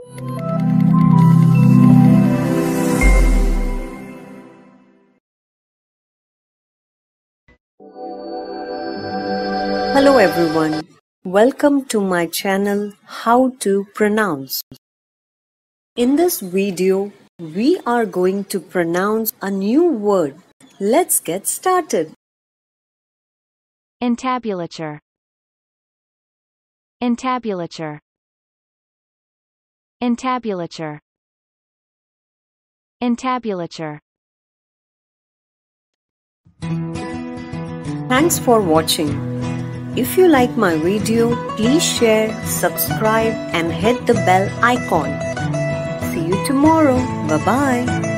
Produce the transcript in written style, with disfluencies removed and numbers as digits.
Hello everyone, welcome to my channel How to Pronounce. In this video, we are going to pronounce a new word. Let's get started. Entabulature. Entabulature. Entabulature. Entabulature. Thanks for watching. If you like my video, please share, subscribe and hit the bell icon. See you tomorrow. Bye-bye.